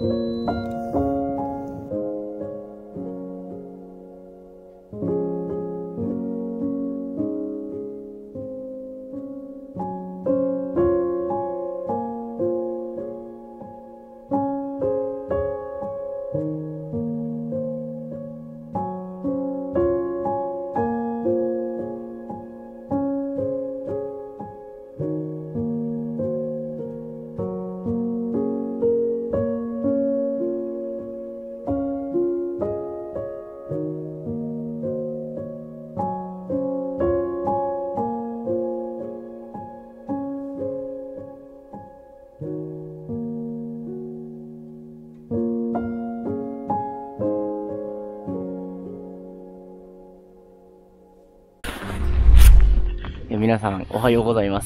皆さん、おはようございます。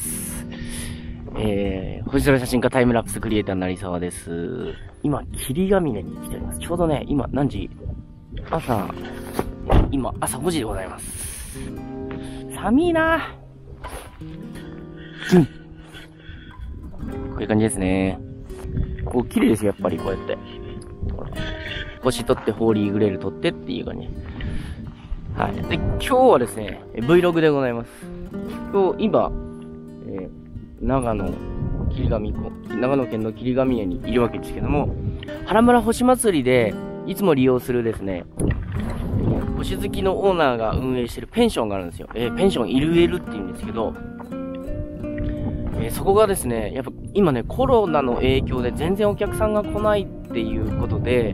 星空写真家タイムラプスクリエイターの成沢です。今、霧ヶ峰に来ております。ちょうどね、今、何時？今、朝5時でございます。寒いなぁ。こういう感じですね。こう、綺麗ですよ、やっぱり、こうやって。星取って、ホーリーグレール取ってっていう感じ。はい。で、今日はですね、Vlog でございます。今、長野県の霧ヶ峰にいるわけですけども、原村星祭りでいつも利用するですね、星好きのオーナーが運営してるペンションがあるんですよ。ペンションイルエルって言うんですけど、そこがですね、やっぱ今ね、コロナの影響で全然お客さんが来ないっていうことで、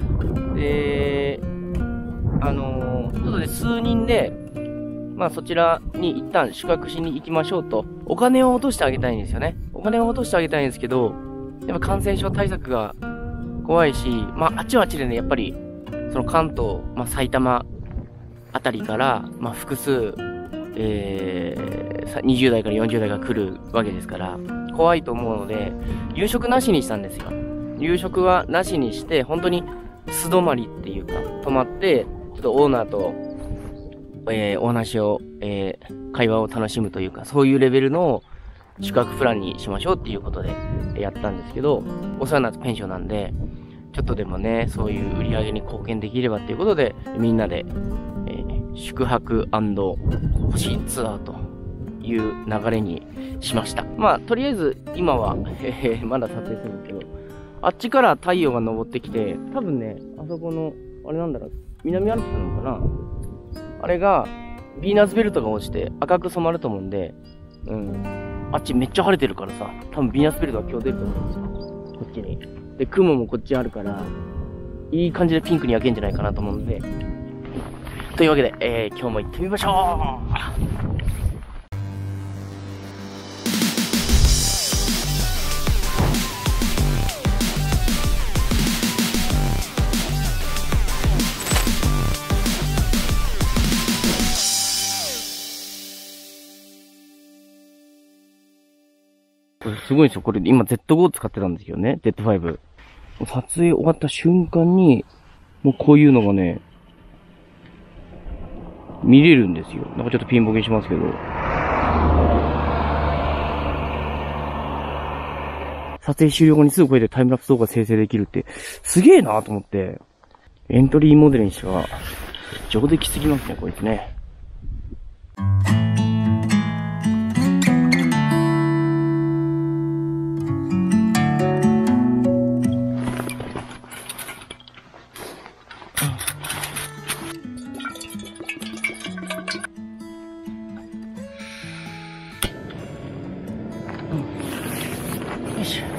外で数人で、まあそちらに一旦宿泊しに行きましょうと。お金を落としてあげたいんですよね。お金を落としてあげたいんですけど、やっぱ感染症対策が怖いし、まああっちはあっちでね、やっぱり、その関東、まあ埼玉あたりから、まあ複数、20代から40代が来るわけですから、怖いと思うので、夕食なしにしたんですよ。夕食はなしにして、本当に素泊まりっていうか、泊まって、ちょっとオーナーと、お話を、会話を楽しむというか、そういうレベルの宿泊プランにしましょうっていうことでやったんですけど、お世話になったペンションなんで、ちょっとでもね、そういう売り上げに貢献できればっていうことで、みんなで、宿泊&星ツアーという流れにしました。まあ、とりあえず今は、まだ撮影するんですけど、あっちから太陽が昇ってきて、多分ね、あそこの、あれなんだろう、南アルプスなのかな？あれが、ヴィーナスベルトが落ちて赤く染まると思うんで、あっちめっちゃ晴れてるからさ、多分ヴィーナスベルトが今日出ると思うんですよ。こっちに。で、雲もこっちあるから、いい感じでピンクに焼けんじゃないかなと思うので。というわけで、今日も行ってみましょう。これすごいんですよ。これ今 Z5 使ってたんですけどね。Z5。撮影終わった瞬間に、もうこういうのがね、見れるんですよ。なんかちょっとピンボケしますけど。撮影終了後にすぐこれでタイムラプス動画生成できるって、すげえなと思って。エントリーモデルにしては、上出来すぎますね、こいつね。よいしょ。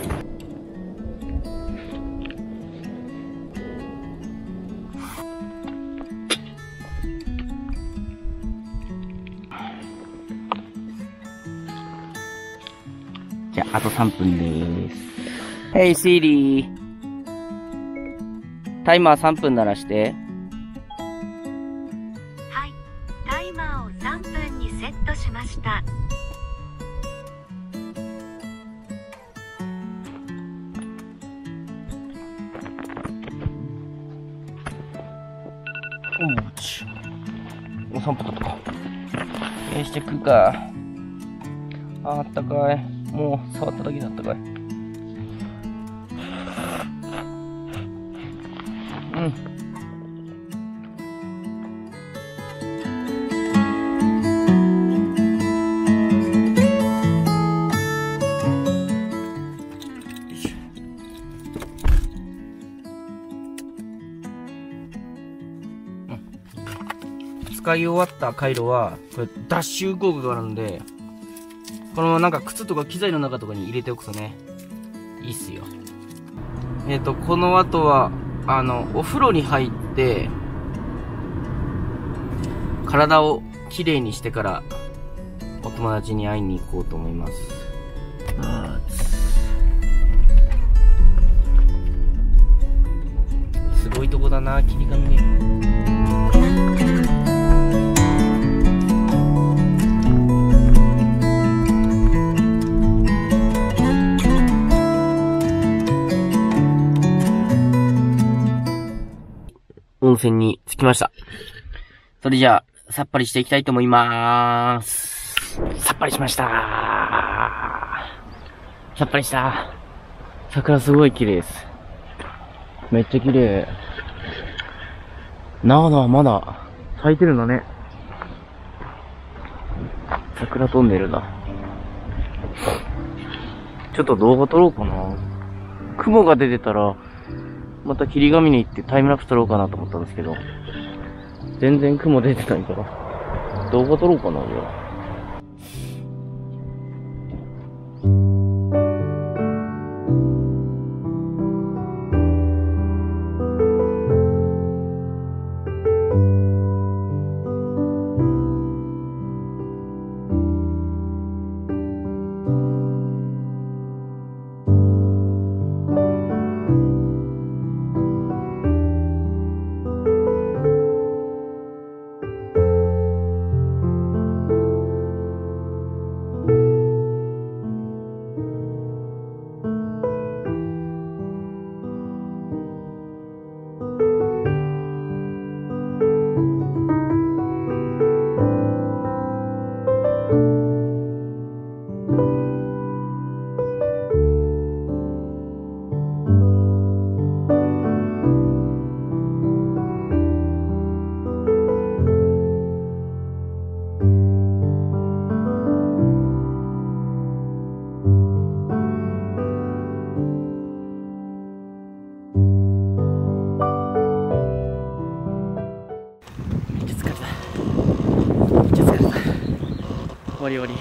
じゃあ、あと3分です。Hey Siri。タイマー3分鳴らして。 はい。タイマーを3分にセットしました。 お散歩だとか。してくか。あったかい。もう触っただけであったかい。 使い終わった回路は、これ、脱臭効果があるんで、このなんか靴とか機材の中とかに入れておくとね、いいっすよ。この後は、お風呂に入って、体をきれいにしてから、お友達に会いに行こうと思います。すごいとこだな、霧ヶ峰。温泉に着きました。それじゃあ、さっぱりしていきたいと思いまーす。さっぱりしましたー。さっぱりした。桜すごい綺麗です。めっちゃ綺麗。長野はまだ咲いてるんだね。桜飛んでるな。ちょっと動画撮ろうかな。雲が出てたら、また霧ヶ峰行ってタイムラプス撮ろうかなと思ったんですけど、全然雲出てないから、動画撮ろうかな、じゃあ。終わり。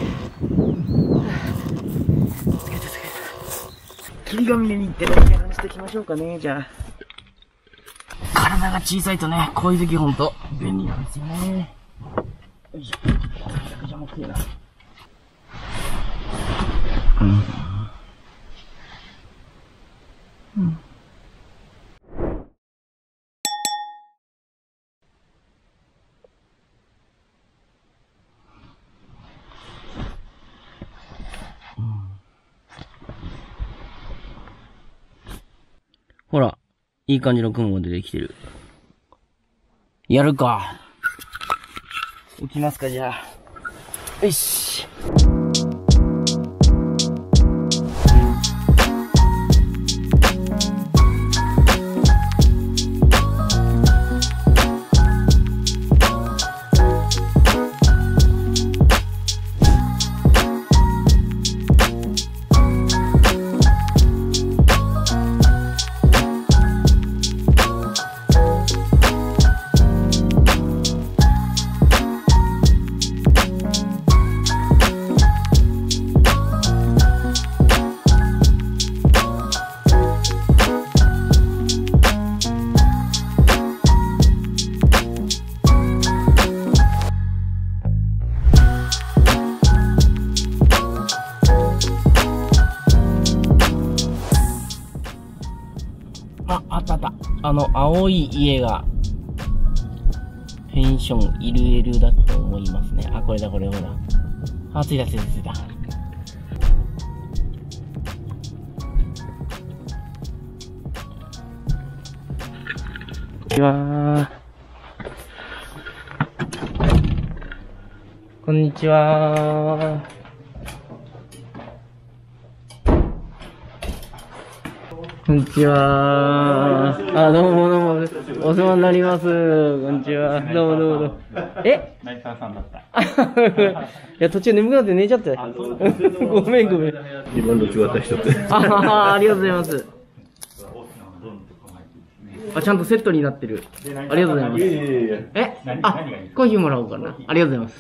疲れた。霧ヶ峰に行って何かしていきましょうかね、じゃあ。体が小さいとね、こういう時ほんと便利なんですよね。よいしょ。めちゃくちゃ重くてな。ほら、いい感じの雲が出てきてる。やるか。行きますか、じゃあ。よし。あった。青い家が、ペンションイルエルだと思いますね。あ、これだ、ほら。あ、着いた。こんにちは。こんにちは。 こんにちは。あ、どうもどうも。お世話になります。こんにちは。どうもどうもどうも。え？ ナイターさんだった。 いや、途中眠くなって寝ちゃって。ごめんごめん。 今の違った人って。 ありがとうございます。あ、ちゃんとセットになってる。ありがとうございます。え？あ、コーヒーもらおうかな。ありがとうございます。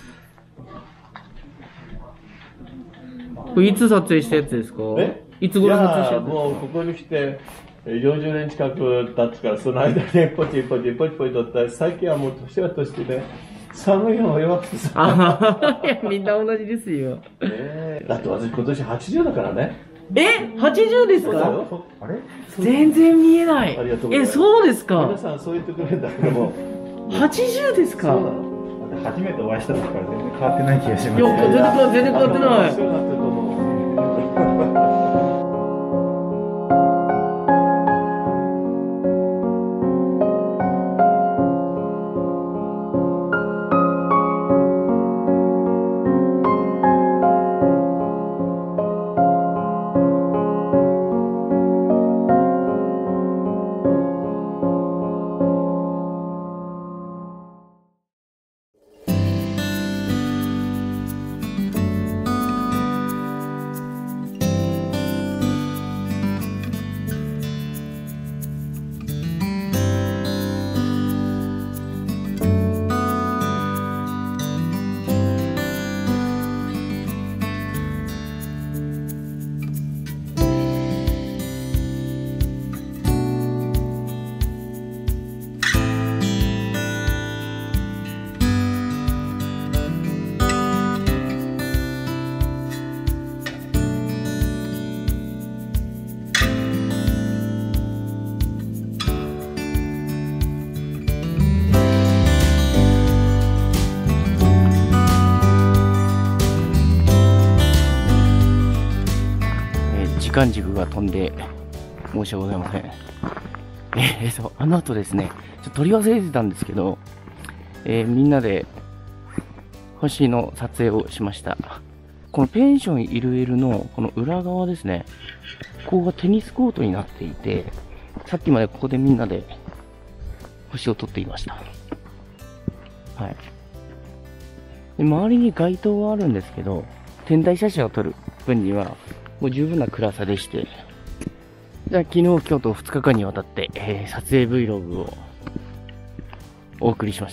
これいつ撮影したやつですか？いつ頃撮影したやつですか？ もうここに来て40年近く経つから、その間にポチポチポチポチ撮った。最近はもう年は年でね、寒いのが弱くてさ。 いや、みんな同じですよ。 だって私今年80だからね。 80ですか？ あれ全然見えない。 ありがとうございます。 そうですか？ 皆さんそう言ってくれるんだけども。 80ですか？ そうなの。 初めてお会いした時から全然変わってない気がします。 いや、全然変わってない。 そうなってると思う。 時間軸が飛んで申し訳ございません。あの後ですね、ちょっと取り忘れてたんですけど、みんなで星の撮影をしました。このペンションイルエルのこの裏側ですね、ここがテニスコートになっていて、さっきまでここでみんなで星を撮っていました。はい。で、周りに街灯はあるんですけど、天体写真を撮る分にはもう十分な暗さでして、じゃあ昨日、今日と2日間にわたって、撮影 Vlog をお送りしました。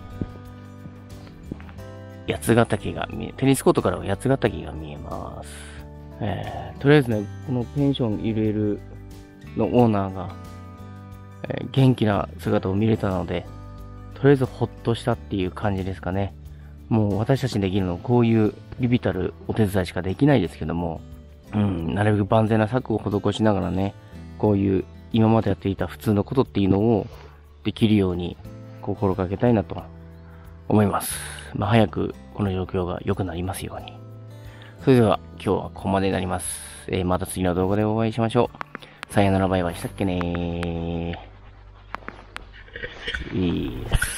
八ヶ岳が見え、テニスコートからは八ヶ岳が見えます。とりあえずね、このペンションイルエルのオーナーが、元気な姿を見れたので、とりあえずほっとしたっていう感じですかね。もう私たちにできるのはこういうビビたるお手伝いしかできないですけども、なるべく万全な策を施しながらね、こういう今までやっていた普通のことっていうのをできるように心がけたいなと思います。早くこの状況が良くなりますように。それでは今日はここまでになります。また次の動画でお会いしましょう。さよならバイバイしたっけねー。いいです。